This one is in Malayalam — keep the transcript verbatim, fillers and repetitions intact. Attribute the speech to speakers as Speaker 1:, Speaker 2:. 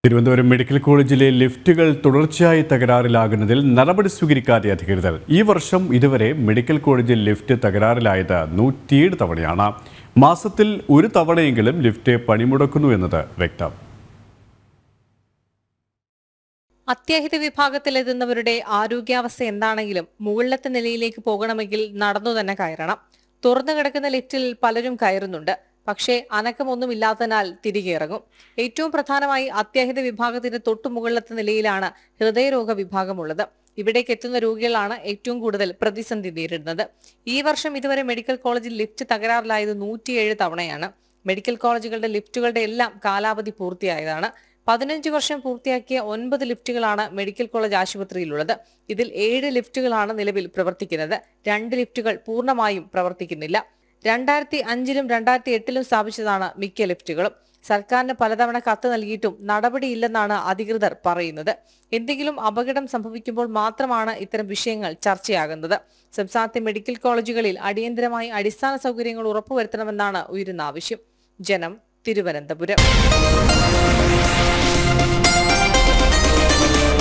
Speaker 1: തിരുവനന്തപുരം മെഡിക്കൽ കോളേജിലെ ലിഫ്റ്റുകൾ തുടർച്ചയായി തകരാറിലാകുന്നതിൽ നടപടി സ്വീകരിക്കാതെ അധികൃതർ. ഈ വർഷം ഇതുവരെ മെഡിക്കൽ കോളേജിൽ ലിഫ്റ്റ് തകരാറിലായത് നൂറ്റിയേഴ് തവണയാണ്. മാസത്തിൽ ഒരു തവണയെങ്കിലും ലിഫ്റ്റ് പണിമുടക്കുന്നു എന്നത് വ്യക്തം.
Speaker 2: അത്യാഹിത വിഭാഗത്തിലെത്തുന്നവരുടെ ആരോഗ്യാവസ്ഥ എന്താണെങ്കിലും മുകളിലത്തെ നിലയിലേക്ക് പോകണമെങ്കിൽ നടന്നു തന്നെ കയറണം. തുറന്നു കിടക്കുന്ന ലിഫ്റ്റിൽ പലരും കയറുന്നുണ്ട്. പക്ഷേ അനക്കമൊന്നുമില്ലാത്തതിനാൽ തിരികെ ഇറങ്ങും. ഏറ്റവും പ്രധാനമായി അത്യാഹിത വിഭാഗത്തിന്റെ തൊട്ടുമുകളിലത്തെ നിലയിലാണ് ഹൃദയരോഗ വിഭാഗമുള്ളത്. ഇവിടേക്ക് എത്തുന്ന രോഗികളാണ് ഏറ്റവും കൂടുതൽ പ്രതിസന്ധി നേരിടുന്നത്. ഈ വർഷം ഇതുവരെ മെഡിക്കൽ കോളേജിൽ ലിഫ്റ്റ് തകരാറിലായത് നൂറ്റിയേഴ് തവണയാണ്. മെഡിക്കൽ കോളേജുകളുടെ ലിഫ്റ്റുകളുടെ എല്ലാം കാലാവധി പൂർത്തിയായതാണ്. പതിനഞ്ച് വർഷം പൂർത്തിയാക്കിയ ഒൻപത് ലിഫ്റ്റുകളാണ് മെഡിക്കൽ കോളേജ് ആശുപത്രിയിലുള്ളത്. ഇതിൽ ഏഴ് ലിഫ്റ്റുകളാണ് നിലവിൽ പ്രവർത്തിക്കുന്നത്. രണ്ട് ലിഫ്റ്റുകൾ പൂർണ്ണമായും പ്രവർത്തിക്കുന്നില്ല. രണ്ടായിരത്തി അഞ്ചിലും രണ്ടായിരത്തി എട്ടിലും സ്ഥാപിച്ചതാണ് മിക്ക ലിഫ്റ്റുകളും. സർക്കാരിന് പലതവണ കത്ത് നൽകിയിട്ടും നടപടിയില്ലെന്നാണ് അധികൃതർ പറയുന്നത്. എന്തെങ്കിലും അപകടം സംഭവിക്കുമ്പോൾ മാത്രമാണ് ഇത്തരം വിഷയങ്ങൾ ചർച്ചയാകുന്നത്. സംസ്ഥാനത്തെ മെഡിക്കൽ കോളേജുകളിൽ അടിയന്തരമായി അടിസ്ഥാന സൗകര്യങ്ങൾ ഉറപ്പുവരുത്തണമെന്നാണ് ഉയരുന്ന ആവശ്യം. ജനം, തിരുവനന്തപുരം.